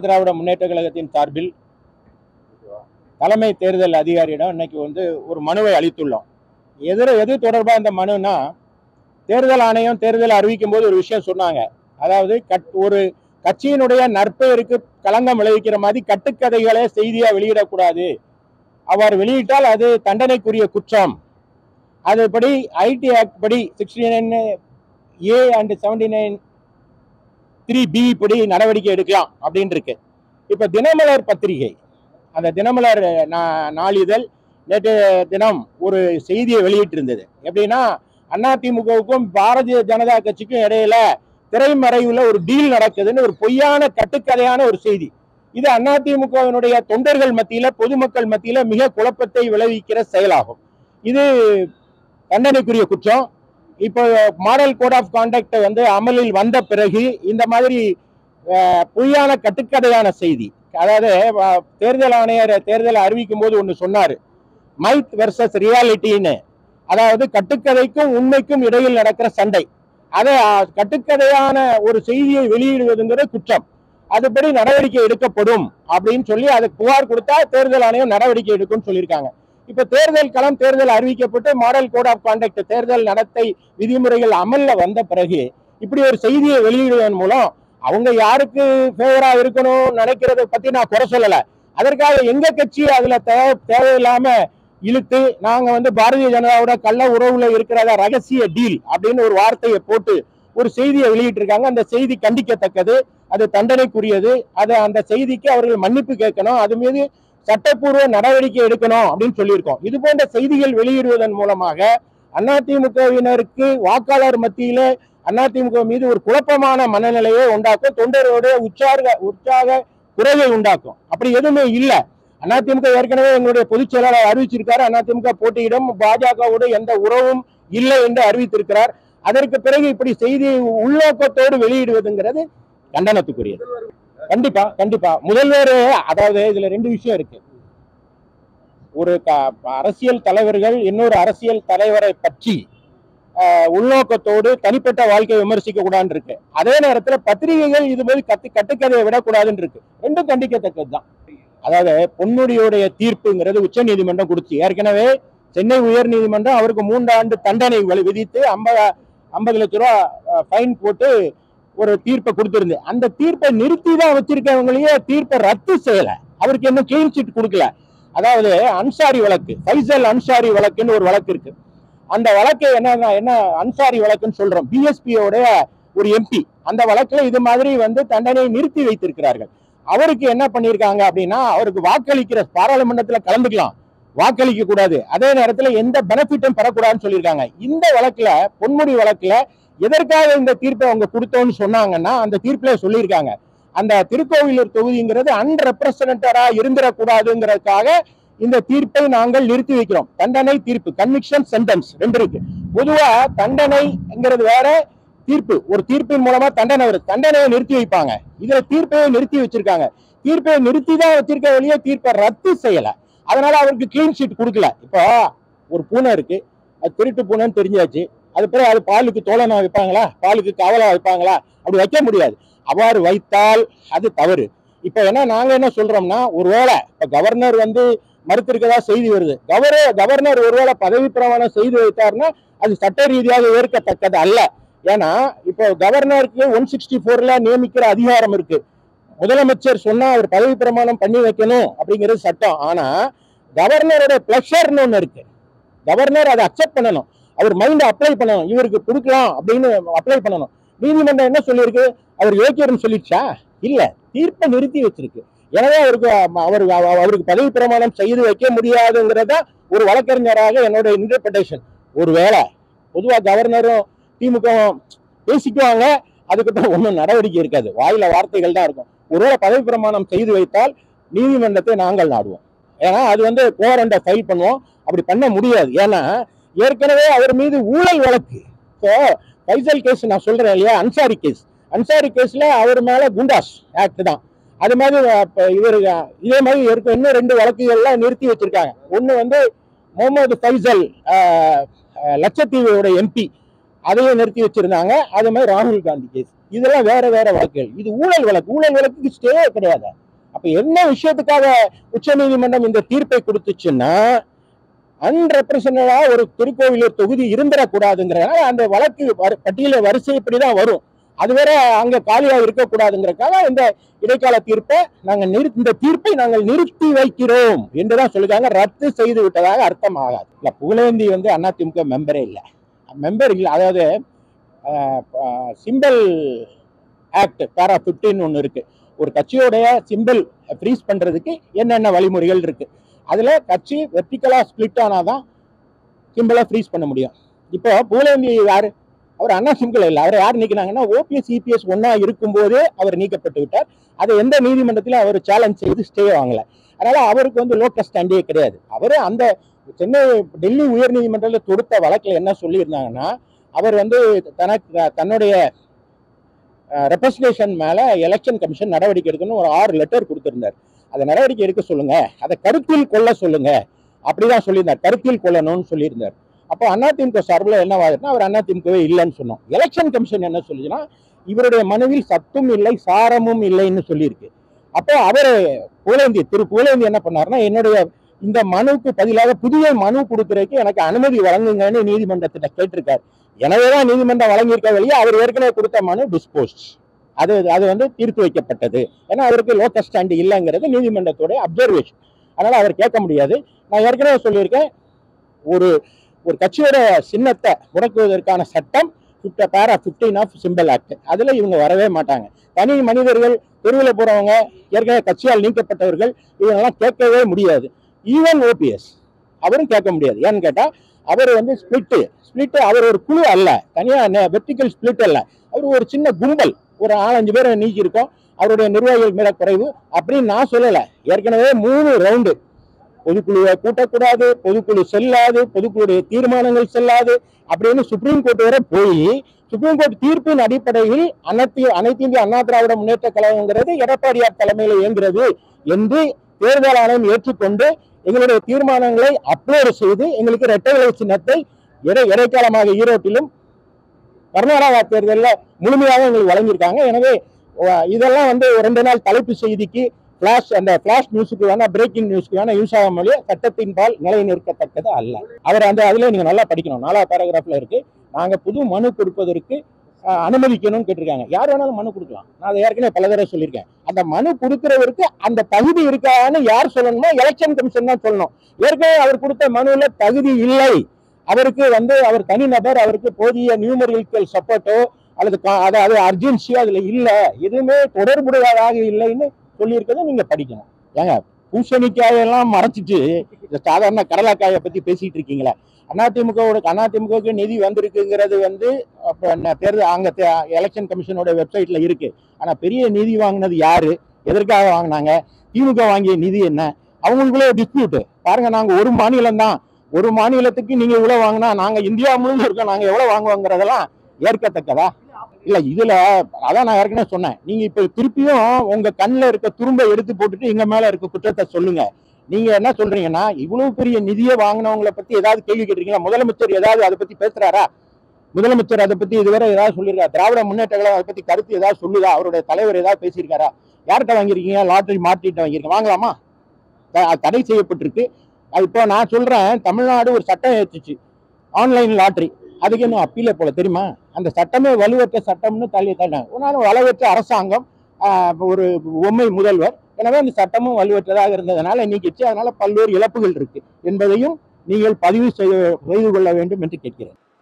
திராவிட முன்னேற்ற கழகத்தின் சார்பில் தலைமை தேர்தல் அதிகாரியிடம் இன்னைக்கு ஒரு மனுவை அளித்துள்ளோம். எது தொடர்பாக இந்த மனுனா, தேர்தல் ஆணையம் தேர்தல் அறிவிக்கும் போது ஒரு விஷயம் சொன்னாங்க. அதாவது ஒரு கட்சியினுடைய நற்பெயருக்கு களங்கம் விளைவிக்கிற மாதிரி கட்டுக்கதைகளை செய்தியா வெளியிடக்கூடாது. அவர் வெளியிட்டால் அது தண்டனைக்குரிய குற்றம். அதுபடி ஐடி ஆக்ட் படி 69A and 79(3)B படி நடவடிக்கை எடுக்கலாம் அப்படின்னு இருக்கு. இப்ப தினமலர் பத்திரிகை, அந்த தினமலர் நாளிதழ் நேற்று தினம் ஒரு செய்தியை வெளியிட்டு இருந்தது. எப்படின்னா, அதிமுகவுக்கும் பாரதிய ஜனதா கட்சிக்கும் இடையில திரைமறைவுல ஒரு டீல் நடக்குதுன்னு ஒரு பொய்யான கட்டுக்கதையான ஒரு செய்தி. இது அதிமுகவினுடைய தொண்டர்கள் மத்தியில, பொதுமக்கள் மத்தியில மிக குழப்பத்தை விளைவிக்கிற செயலாகும். இது தண்டனைக்குரிய குற்றம். இப்போ மாடல் கோட் ஆஃப் கான்டக்ட் அமலில் வந்த பிறகு இந்த மாதிரி பொய்யான கட்டுக்கதையான செய்தி, அதாவது தேர்தல் ஆணையர் தேர்தலை அறிவிக்கும் போது ஒன்று சொன்னாரு, மைத் வெர்சஸ் ரியாலிட்டின்னு. அதாவது கட்டுக்கதைக்கும் உண்மைக்கும் இடையில் நடக்கிற சண்டை. அதை கட்டுக்கதையான ஒரு செய்தியை வெளியிடுவதுங்கிறது குற்றம். அதுபடி நடவடிக்கை எடுக்கப்படும் அப்படின்னு சொல்லி அதை புகார் கொடுத்தா தேர்தல் ஆணையம் நடவடிக்கை எடுக்கும்னு சொல்லியிருக்காங்க. இப்ப தேர்தல் அறிவிக்கப்பட்டு மாடல் கோட் ஆஃப் கான்டக்ட் தேர்தல் நடத்தை விதிமுறைகள் அமல்ல வந்த பிறகு இப்படி ஒரு செய்தியை வெளியிடுவதன் மூலம் அவங்க யாருக்கு ஃபேவரா இருக்கணும் நினைக்கிறத பத்தி நான் குறை சொல்லல. அதற்காக எங்க கட்சி அதுல தேவையில்லாம இழுத்து நாங்க பாரதிய ஜனதாவோட கள்ள உறவுல இருக்கிறத ரகசிய டீல் அப்படின்னு ஒரு வார்த்தையை போட்டு ஒரு செய்தியை வெளியிட்டு இருக்காங்க. அந்த செய்தி கண்டிக்கத்தக்கது, அது தண்டனைக்குரியது. அந்த செய்திக்கு அவர்கள் மன்னிப்பு கேட்கணும், அது மீது சட்டப்பூர்வ நடவடிக்கை எடுக்கணும் அப்படின்னு சொல்லியிருக்கோம். இது போன்ற செய்திகள் வெளியிடுவதன் மூலமாக அதிமுகவினருக்கு வாக்காளர் மத்தியில அதிமுக மீது ஒரு குழப்பமான மனநிலையை உண்டாக்கும், தொண்டர்களுடைய உற்சாக குறைவை உண்டாக்கும். அப்படி எதுவுமே இல்லை. அதிமுக ஏற்கனவே எங்களுடைய பொதுச் செயலாளர் அறிவிச்சிருக்காரு, அதிமுக போட்டியிடும், பாஜகவோடு எந்த உறவும் இல்லை என்று அறிவித்திருக்கிறார். அதற்கு பிறகு இப்படி செய்தி உள்நோக்கத்தோடு வெளியிடுவதுங்கிறது கண்டனத்துக்குரியது. கண்டிப்பா கண்டிப்பா முதல்வர், அதாவது இதுல ரெண்டு விஷயம் இருக்கு. ஒரு அரசியல் தலைவர்கள் இன்னொரு அரசியல் தலைவரை பற்றி உள்நோக்கத்தோடு தனிப்பட்ட வாழ்க்கையை விமர்சிக்க கூடாதுன்னு இருக்கு. அதே நேரத்துல பத்திரிகைகள் இது மாதிரி கட்டுக்கதையை விடக்கூடாதுன்னு இருக்கு. ரெண்டும் கண்டிக்கத்தக்கதுதான். அதாவது பொன்முடியுடைய தீர்ப்புங்கிறது உச்ச நீதிமன்றம் கொடுத்து, ஏற்கனவே சென்னை உயர் நீதிமன்றம் அவருக்கு 3 ஆண்டு தண்டனை விதித்து 50 லட்சம் ரூபாய் ஃபைன் போட்டு ஒரு தீர்ப்பை கொடுத்திருந்து. அந்த தீர்ப்பை நிறுத்தி தான் வச்சிருக்கவங்களையே தீர்ப்பை ரத்து செய்யல. அவருக்கு இன்னும் கிளீன் சீட் கொடுக்கல. அதாவது அன்சாரி வழக்கு, ஃபைசல் அன்சாரி வழக்குன்னு ஒரு வழக்கு இருக்கு. அந்த வழக்கு என்ன அன்சாரி வழக்குன்னு சொல்றோம், பிஎஸ்பியோட ஒரு எம்பி. அந்த வழக்குல இது மாதிரி தண்டனையை நிறுத்தி வைத்திருக்கிறார்கள். அவருக்கு என்ன பண்ணிருக்காங்க அப்படின்னா, அவருக்கு வாக்களிக்கிற பாராளுமன்றத்துல கலந்துக்கலாம், வாக்களிக்க கூடாது, அதே நேரத்துல எந்த பெனிஃபிட்டும் பெறக்கூடாதுன்னு சொல்லியிருக்காங்க. இந்த வழக்குல, பொன்முடி வழக்குல எதற்காக இந்த தீர்ப்பை அவங்க கொடுத்தோம்னு சொன்னாங்கன்னா, அந்த தீர்ப்புல சொல்லியிருக்காங்க, அந்த திருக்கோவிலூர் தொகுதிங்கிறது அன்ரெப்ரசன்டடா இருந்துடக்கூடாதுங்கிறதுக்காக இந்த தீர்ப்பை நாங்கள் நிறுத்தி வைக்கிறோம். தண்டனை தீர்ப்பு, கன்விக்ஷன் சென்டென்ஸ் ரெண்டு இருக்கு. பொதுவா தண்டனைங்கிறது வேற, தீர்ப்பு, ஒரு தீர்ப்பின் மூலமா தண்டனையை நிறுத்தி வைப்பாங்க. இதுல தீர்ப்பையை நிறுத்தி வச்சிருக்காங்க. தீர்ப்பை நிறுத்தி தான் வச்சிருக்க வழியே தீர்ப்பை ரத்து செய்யல. அதனால அவருக்கு கிளீன் ஷீட் கொடுக்கல. இப்போ ஒரு பூனை இருக்கு, அது திருட்டு பூனைன்னு தெரிஞ்சாச்சு. அது பிறகு அது பாலுக்கு தோழனா வைப்பாங்களா, பாலுக்கு காவலா வைப்பாங்களா? அப்படி வைக்க முடியாது. அவ்வாறு வைத்தால் அது தவறு. இப்ப நாங்க என்ன சொல்றோம்னா, ஒருவேளை இப்ப கவர்னர் மறுத்திருக்கதா செய்தி வருது. கவர்னர் ஒருவேளை பதவி பிரமாணம் செய்து வைத்தார்னா அது சட்ட ரீதியாக ஏற்கத்தக்கது அல்ல. ஏன்னா இப்போ கவர்னருக்கு 164 நியமிக்கிற அதிகாரம் இருக்கு. முதலமைச்சர் சொன்னா அவர் பதவி பிரமாணம் பண்ணி வைக்கணும் அப்படிங்கிறது சட்டம். ஆனா கவர்னரோட பிளஷர்னு ஒண்ணு இருக்கு. கவர்னர் அதை அக்செப்ட் பண்ணணும், அவர் மைண்ட் அப்ளை பண்ணணும், இவருக்கு கொடுக்கலாம் அப்படின்னு அப்ளை பண்ணணும். நீதிமன்றம் என்ன சொல்லியிருக்கு, அவர் யோக்கியர்னு சொல்லிடுச்சா? இல்ல, தீர்ப்பை நிறுத்தி வச்சிருக்கு. எனவே அவருக்கு பதவி பிரமாணம் செய்து வைக்க முடியாதுங்கிறத ஒரு வழக்கறிஞராக என்னோட இன்டர்பிரேஷன். ஒருவேளை பொதுவா கவர்னரும் திமுக பேசிக்குவாங்க, அதுக்கப்புறம் ஒன்றும் நடவடிக்கை இருக்காது, வாயில வார்த்தைகள் தான் இருக்கும். ஒருவேளை பதவி பிரமாணம் செய்து வைத்தால் நீதிமன்றத்தை நாங்கள் நாடுவோம். ஏன்னா அது கோரண்டை ஃபைல் பண்ணுவோம். அப்படி பண்ண முடியாது. ஏன்னா ஏற்கனவே அவர் மீது ஊழல் வழக்கு. இப்போ ஃபைசல் கேஸ் நான் சொல்றேன் இல்லையா, அன்சாரி கேஸ்ல அவர் மேல குண்டாஸ் ஆக்ட் தான். அது மாதிரி இவரு இதே மாதிரி இன்னும் 2 வழக்குகள்லாம் நிறுத்தி வச்சிருக்காங்க. ஒண்ணு முகமது ஃபைசல், லட்சத்தீவோட எம்பி, அதையும் நிறுத்தி வச்சிருந்தாங்க. அது மாதிரி ராகுல் காந்தி கேஸ், இதெல்லாம் வேற வேற வழக்குகள். இது ஊழல் வழக்கு. ஊழல் வழக்குக்கு ஸ்டே கிடையாது. அப்ப என்ன விஷயத்துக்காக உச்ச நீதிமன்றம் இந்த தீர்ப்பை கொடுத்துச்சுன்னா, அன்ரெப்ரசன்டா ஒரு திருக்கோவிலூர் தொகுதி இருந்துடக்கூடாதுங்கிறதுனால அந்த வழக்கு பட்டியல வரிசைப்படிதான் வரும். அது வேற அங்க காலியா இருக்கக்கூடாதுங்கிறதுக்காக இந்த இடைக்கால தீர்ப்பை இந்த தீர்ப்பை நாங்கள் நிறுத்தி வைக்கிறோம் என்றுதான் சொல்லிருக்காங்க. ரத்து செய்து விட்டதாக அர்த்தம் ஆகாது. இல்ல, புகழேந்தி அதிமுக மெம்பரே இல்லை, மெம்பர் இல்லை. அதாவது சிம்பிள் ஆக்ட் பேரா 15 ஒன்று இருக்கு. ஒரு கட்சியோடைய சிம்பிள் ஃப்ரீஸ் பண்றதுக்கு என்னென்ன வழிமுறைகள் இருக்கு. அதுல கட்சி வெர்டிகலா ஸ்பிளிட் ஆனாதான் சிம்பிளா ஃப்ரீஸ் பண்ண முடியும். இப்போ புகழேந்தி யாரு? அவர் அண்ணா சிம்பிள் இல்லை. அவர் யார் நீக்கினாங்கன்னா, ஓபிஎஸ் இபிஎஸ் ஒன்னா இருக்கும் போதே அவர் நீக்கப்பட்டு விட்டார். அதை எந்த நீதிமன்றத்திலும் அவர் சேலஞ்ச் செய்து ஸ்டே வாங்கல. அதனால அவருக்கு லோக்கல் ஸ்டாண்டே கிடையாது. அவர் அந்த சென்னை டெல்லி உயர் நீதிமன்றத்தில் தொடுத்த வழக்கில் என்ன சொல்லியிருந்தாங்கன்னா, அவர் தன்னுடைய ரெப்ரசன்டேஷன் மேல எலெக்ஷன் கமிஷன் நடவடிக்கை எடுக்கணும்னு ஒரு 6 லெட்டர் கொடுத்திருந்தார். அதை நடவடிக்கை எடுக்க சொல்லுங்க, அதை கருத்தில் கொள்ள சொல்லுங்க, அப்படிதான் சொல்லியிருந்தார். கருத்தில் கொள்ளணும்னு சொல்லியிருந்தார். அப்போ அதிமுக சார்பில் என்ன வாதினா, அவர் அதிமுகவே இல்லைன்னு சொன்னோம். எலெக்ஷன் கமிஷன் என்ன சொல்லுச்சுன்னா, இவருடைய மனுவில் சத்தும் இல்லை சாரமும் இல்லைன்னு சொல்லியிருக்கு. அப்போ அவர் திரு புகழேந்தி என்ன பண்ணாருன்னா, என்னுடைய இந்த மனுவுக்கு பதிலாக புதிய மனு கொடுக்கறதுக்கு எனக்கு அனுமதி வழங்குங்கன்னு நீதிமன்றத்திட்ட கேட்டிருக்காரு. எனவேதான் நீதிமன்றம் வழங்கியிருக்க வழியே அவர் ஏற்கனவே கொடுத்த மனு டிஸ்போஸ்ட், அது தீர்த்து வைக்கப்பட்டது. ஏன்னா அவருக்கு லோக்கல் ஸ்டாண்டு இல்லைங்கிறது நீதிமன்றத்துடைய அப்சர்வேஷன். அதனால அவர் கேட்க முடியாது. நான் ஏற்கனவே சொல்லியிருக்கேன், ஒரு கட்சியோட சின்னத்தை முடக்குவதற்கான சட்டம் பேரா 15 ஆஃப் சிம்பிள் ஆக்ட், அதுல இவங்க வரவே மாட்டாங்க. தனி மனிதர்கள், தெருவில் போறவங்க, ஏற்கனவே கட்சியால் நீக்கப்பட்டவர்கள், இவங்கெல்லாம் கேட்கவே முடியாது. ஈவன் ஓபிஎஸ் அவரும் கேட்க முடியாது. ஏன்னு கேட்டா, அவர் ஸ்பிளிட் அவர் ஒரு குழு அல்ல, தனியா வெர்டிகல் ஸ்பிளிட் அல்ல. அவர் ஒரு சின்ன கும்பல், ஒரு 4-5 பேரை நீக்கி இருக்கோம். அவருடைய நிர்வாகிகள் மேல குறைவு அப்படின்னு நான் சொல்லல. ஏற்கனவே 3 ரவுண்டு பொதுக்குழுவை கூட்டக்கூடாது, பொதுக்குழு செல்லாது, பொதுக்குழுடைய தீர்மானங்கள் செல்லாது அப்படின்னு சுப்ரீம் கோர்ட் வரை போய், சுப்ரீம் கோர்ட் தீர்ப்பின் அடிப்படையில் அனைத்து இந்திய அண்ணா திராவிட முன்னேற்ற கழகங்கிறது எடப்பாடியார் தலைமையில் இயங்குகிறது என்று தேர்தல் ஆணையம் ஏற்றுக்கொண்டு எங்களுடைய தீர்மானங்களை அப்லோடு செய்து எங்களுக்கு இரட்டை இலை சின்னத்தை இடைக்காலமாக ஈரோட்டிலும் கர்நாடகா தேர்தலில் முழுமையாக எங்களுக்கு வழங்கியிருக்காங்க. எனவே இதெல்லாம் 2 நாள் தலைப்பு செய்திக்கு பிளாஷ் நியூஸுக்கு வேணா, பிரேக்கிங் நியூஸ்க்கு வேணா யூஸ் ஆக முடியும். சட்டத்தின் பால் நிலை நிற்கத்தக்கது அல்ல. அவர் அதுல நீங்க நல்லா படிக்கணும். 4ஆவது பேராகிராஃப்ல இருக்கு, நாங்க புது மனு கொடுப்பதற்கு அனுமதிக்கணும்னு கேட்டிருக்காங்க. யார் வேணாலும் மனு கொடுக்கலாம். நான் அதை ஏற்கனவே பல தடவை சொல்லியிருக்கேன். அந்த மனு கொடுக்கிறவருக்கு அந்த தகுதி இருக்கான்னு யார் சொல்லணுமோ எலெக்ஷன் கமிஷன் தான் சொல்லணும். ஏற்கனவே அவர் கொடுத்த மனுவில் தகுதி இல்லை, அவருக்கு அவர் தனிநபர், அவருக்கு போதிய நியூமரிக்கல் சப்போர்ட்டோ அல்லது அர்ஜென்சியோ அதுல இல்ல, எதுவுமே தொடர்புடையதாக இல்லைன்னு சொல்லியிருக்கதை நீங்க படிக்கணும். ஏங்க, பூசணிக்காயெல்லாம் மறைச்சிட்டு சாதாரண கடலைக்காயை பத்தி பேசிட்டு இருக்கீங்களா? அதிமுகவுக்கு நிதி வந்திருக்குங்கிறது தேர்தல் அங்க எலெக்ஷன் கமிஷனோட வெப்சைட்ல இருக்கு. ஆனா பெரிய நிதி வாங்கினது யாரு, எதற்காக வாங்கினாங்க, திமுக வாங்கிய நிதி என்ன, அவங்களுக்குள்ள டிஸ்பியூட் பாருங்க. நாங்க ஒரு மாநிலம் தான், ஒரு மாநிலத்துக்கு நீங்க இவ்வளவு வாங்கினா நாங்க இந்தியா முழுவதும் இருக்கோம், நாங்க எவ்வளவு வாங்குவோங்கிறதெல்லாம் ஏற்கத்தக்கதா? இல்ல, இதுல அதான் நான் ஏற்கனவே சொன்னேன். நீங்க இப்ப திருப்பியும் உங்க கண்ணுல இருக்க துரும்பை எடுத்து போட்டுட்டு எங்க மேல இருக்க குற்றத்தை சொல்லுங்க. நீங்க என்ன சொல்றீங்கன்னா, இவ்வளவு பெரிய நிதியை வாங்கினவங்களை பத்தி ஏதாவது கேள்வி கேட்டீங்களா? முதலமைச்சர் ஏதாவது அதை பத்தி பேசுறாரா? முதலமைச்சர் அதை பத்தி இதுவரை ஏதாவது சொல்லியிருக்காரு? திராவிட முன்னேற்ற கழகம் அதை பத்தி கருத்து ஏதாவது சொல்லுதா? அவருடைய தலைவர் ஏதாவது பேசியிருக்காரா? யார்கிட்ட வாங்கியிருக்கீங்க? லாட்டரி மார்க்கெட்ட வாங்கியிருக்கீங்க, வாங்கலாமா? தடை செய்யப்பட்டிருக்கு. இப்போ நான் சொல்றேன், தமிழ்நாடு ஒரு சட்டம் ஏற்றுச்சு, ஆன்லைன் லாட்டரி. அதுக்கு இன்னும் அப்பீலே போல, தெரியுமா? அந்த சட்டமே வலுவற்ற சட்டம்னு வலுவற்ற அரசாங்கம், ஒரு பொம்மை முதல்வர். எனவே அந்த சட்டமும் வலுவற்றதாக இருந்ததனால நீக்கிச்சு. அதனால பல்வேறு இழப்புகள் இருக்கு என்பதையும் நீங்கள் பதிவு செய்து கொள்ள வேண்டும் என்று கேட்கிறேன்.